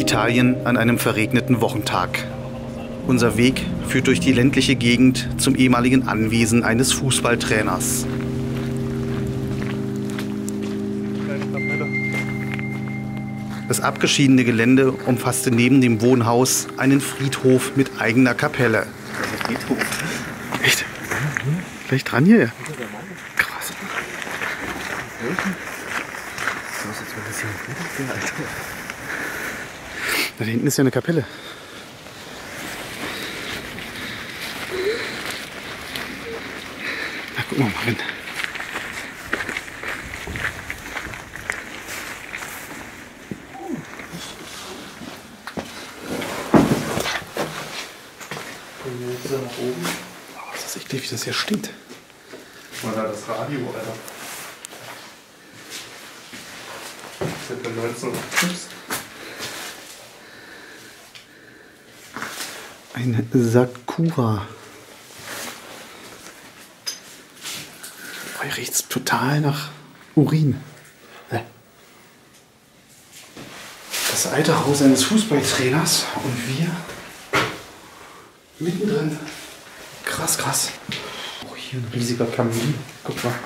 Italien an einem verregneten Wochentag. Unser Weg führt durch die ländliche Gegend zum ehemaligen Anwesen eines Fußballtrainers. Das abgeschiedene Gelände umfasste neben dem Wohnhaus einen Friedhof mit eigener Kapelle. Friedhof? Echt? Gleich dran hier? Krass. Da hinten ist ja eine Kapelle. Da gucken wir mal rein. Oh, ist das eklig, wie das hier stinkt. Guck mal da, das Radio, Alter. Das ist ja 19. Ein Sakura. Oh, hier riecht es total nach Urin. Das alte Haus eines Fußballtrainers und wir mittendrin. Krass, krass. Oh, hier ein riesiger Kamin. Guck mal.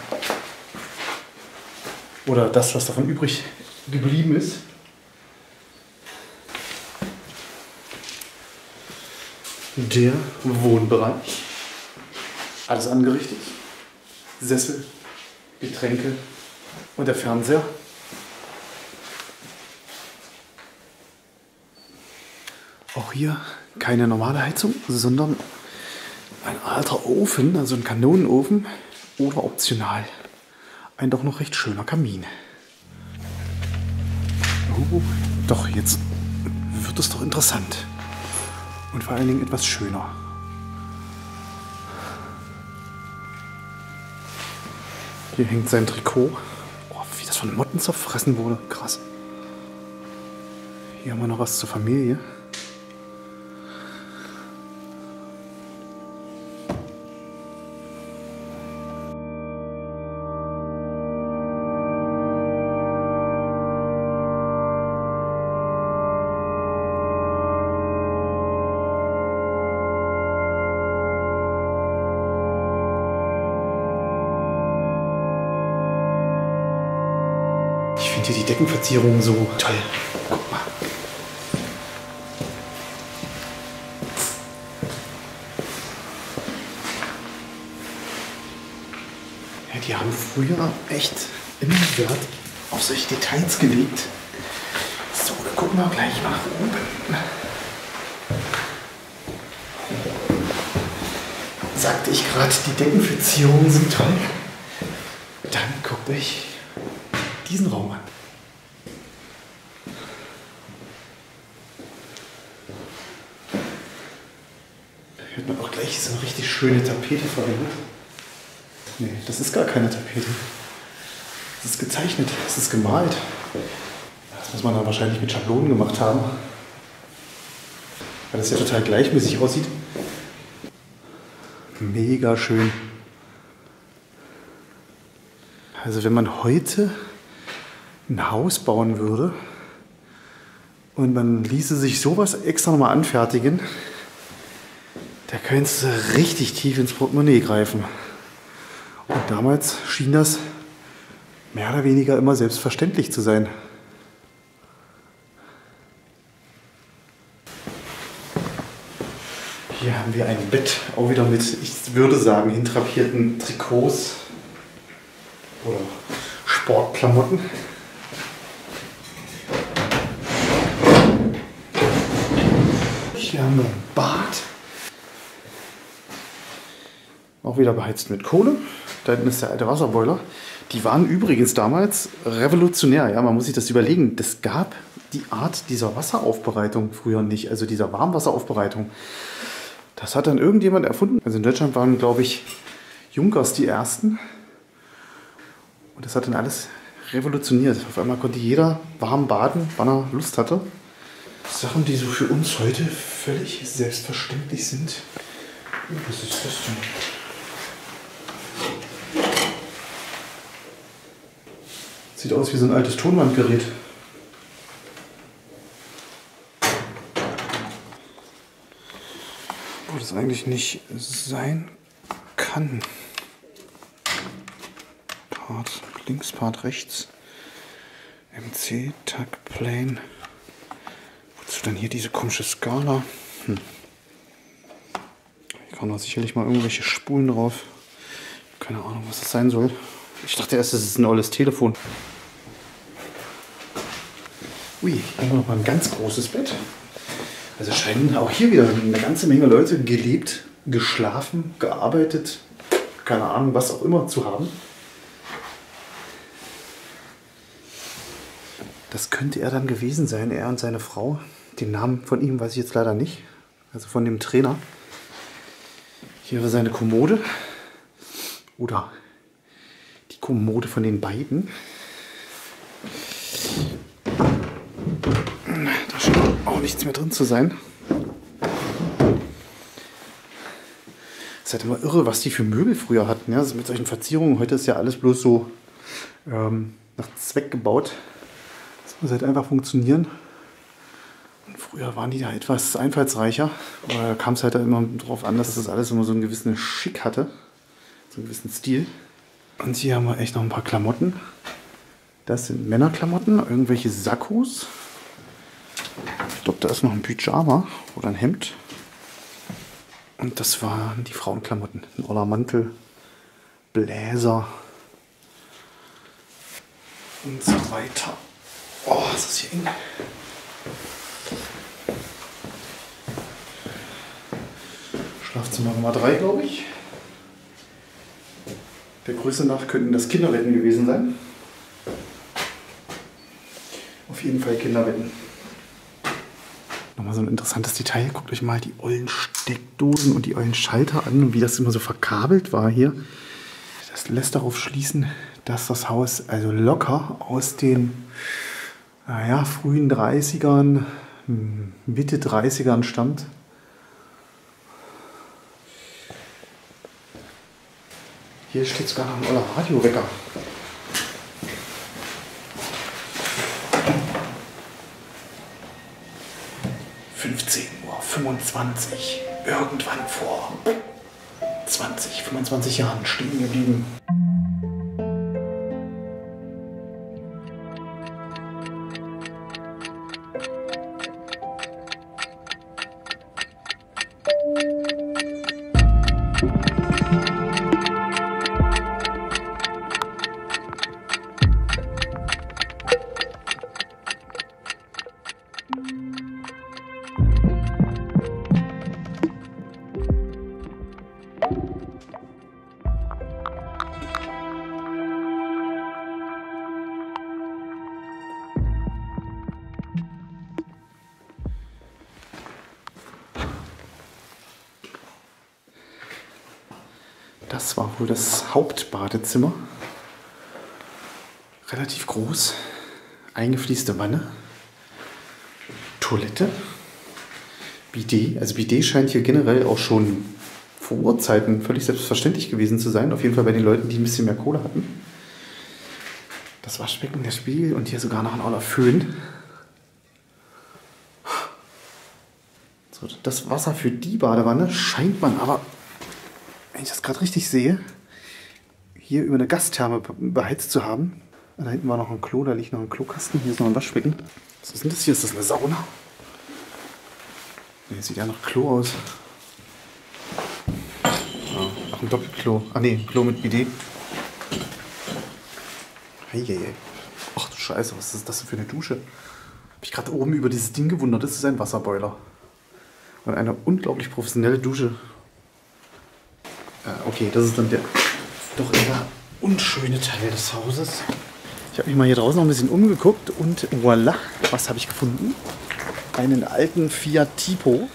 Oder das, was davon übrig geblieben ist. Der Wohnbereich. Alles angerichtet. Sessel, Getränke und der Fernseher. Auch hier keine normale Heizung, sondern ein alter Ofen, also ein Kanonenofen oder optional ein doch noch recht schöner Kamin. Oh, doch, jetzt wird es doch interessant. Und vor allen Dingen etwas schöner. Hier hängt sein Trikot. Oh, wie das von Motten zerfressen wurde. Krass. Hier haben wir noch was zur Familie. Ich finde hier die Deckenverzierung so toll. Guck mal. Ja, die haben früher echt immer Wert auf solche Details gelegt. So, dann gucken wir gleich nach oben. Sagte ich gerade, die Deckenverzierungen sind toll. Dann guckt euch diesen Raum an. Hier hat man auch gleich so eine richtig schöne Tapete verwendet. Nee, das ist gar keine Tapete. Das ist gezeichnet, das ist gemalt. Das muss man dann wahrscheinlich mit Schablonen gemacht haben. Weil das ja total gleichmäßig aussieht. Mega schön. Also wenn man heute ein Haus bauen würde und man ließe sich sowas extra nochmal anfertigen, da könntest du richtig tief ins Portemonnaie greifen. Und damals schien das mehr oder weniger immer selbstverständlich zu sein. Hier haben wir ein Bett, auch wieder mit, ich würde sagen, hintrapierten Trikots oder Sportklamotten. Hier haben wir ein Bad. Auch wieder beheizt mit Kohle. Da hinten ist der alte Wasserboiler. Die waren übrigens damals revolutionär. Ja, man muss sich das überlegen. Das gab die Art dieser Wasseraufbereitung früher nicht. Also dieser Warmwasseraufbereitung. Das hat dann irgendjemand erfunden. Also in Deutschland waren, glaube ich, Junkers die ersten. Und das hat dann alles revolutioniert. Auf einmal konnte jeder warm baden, wann er Lust hatte. Sachen, die so für uns heute völlig selbstverständlich sind. Was ist das denn? Sieht aus wie so ein altes Tonbandgerät. wo das eigentlich nicht sein kann. Part links, Part rechts. MC, Tag, Plane. Wozu dann hier diese komische Skala? Hier kann doch sicherlich mal irgendwelche Spulen drauf. Keine Ahnung, was das sein soll. Ich dachte erst, das ist ein olles Telefon. Ui, hier haben wir noch mal ein ganz großes Bett. Also scheinen auch hier wieder eine ganze Menge Leute gelebt, geschlafen, gearbeitet, keine Ahnung, was auch immer zu haben. Das könnte er dann gewesen sein, er und seine Frau. Den Namen von ihm weiß ich jetzt leider nicht, also von dem Trainer. Hier war seine Kommode oder die Kommode von den beiden. Da scheint auch nichts mehr drin zu sein. Es ist halt immer irre, was die für Möbel früher hatten. Ja? Also mit solchen Verzierungen. Heute ist ja alles bloß so nach Zweck gebaut. Das muss halt einfach funktionieren. Und früher waren die da etwas einfallsreicher. Aber da kam es halt immer darauf an, dass das alles immer so einen gewissen Schick hatte. So einen gewissen Stil. Und hier haben wir echt noch ein paar Klamotten. Das sind Männerklamotten, irgendwelche Sakkos. Ich glaube, da ist noch ein Pyjama oder ein Hemd. Und das waren die Frauenklamotten. Ein oller Mantel, Bläser und so weiter. Oh, ist das hier eng. Schlafzimmer Nummer 3, glaube ich. Der Größe nach könnten das Kinderbetten gewesen sein. Auf jeden Fall Kinderbetten. Nochmal so ein interessantes Detail. Guckt euch mal die ollen Steckdosen und die ollen Schalter an und wie das immer so verkabelt war hier. Das lässt darauf schließen, dass das Haus also locker aus den frühen 30ern, Mitte 30ern stammt. Hier steht sogar noch ein oller Radiowecker. Uhr 25. Irgendwann vor 20, 25 Jahren stehen geblieben. Das war wohl das Hauptbadezimmer. Relativ groß. Eingefließte Wanne. Toilette. Bidet. Also Bidet scheint hier generell auch schon vor Urzeiten völlig selbstverständlich gewesen zu sein. Auf jeden Fall bei den Leuten, die ein bisschen mehr Kohle hatten. Das Waschbecken, der Spiegel und hier sogar noch ein oller Föhn. So, das Wasser für die Badewanne scheint man aber, wenn ich das gerade richtig sehe, hier über eine Gastherme beheizt zu haben. Da hinten war noch ein Klo, da liegt noch ein Klokasten. Hier ist noch ein Waschbecken. Was ist denn das hier? Ist das eine Sauna? Ne, sieht ja nach Klo aus. Ja, ach, ein Doppelklo. Ah ne, ein Klo mit Bidet. Heieiei. Ach du Scheiße, was ist das denn für eine Dusche? Hab ich gerade oben über dieses Ding gewundert. Das ist ein Wasserboiler. Und eine unglaublich professionelle Dusche. Okay, das ist dann der doch eher unschöne Teil des Hauses. Ich habe mich mal hier draußen noch ein bisschen umgeguckt und voilà, was habe ich gefunden? Einen alten Fiat Tipo.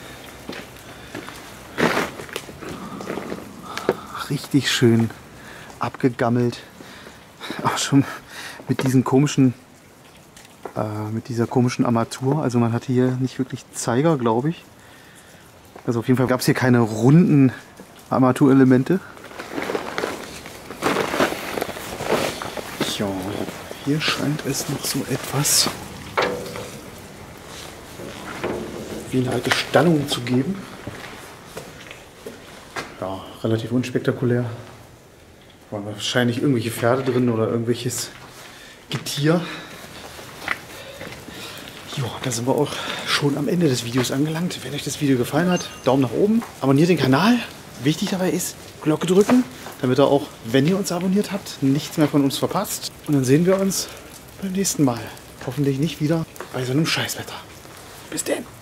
Richtig schön abgegammelt. Auch schon mit diesen komischen, mit dieser komischen Armatur. Also man hatte hier nicht wirklich Zeiger, glaube ich. Also auf jeden Fall gab es hier keine runden Armaturelemente. Ja, hier scheint es noch so etwas wie eine alte Stallung zu geben. Ja, relativ unspektakulär. Waren wahrscheinlich irgendwelche Pferde drin oder irgendwelches Getier. Ja, da sind wir auch schon am Ende des Videos angelangt. Wenn euch das Video gefallen hat, Daumen nach oben, abonniert den Kanal. Wichtig dabei ist, Glocke drücken, damit ihr auch, wenn ihr uns abonniert habt, nichts mehr von uns verpasst. Und dann sehen wir uns beim nächsten Mal. Hoffentlich nicht wieder bei so einem Scheißwetter. Bis dann.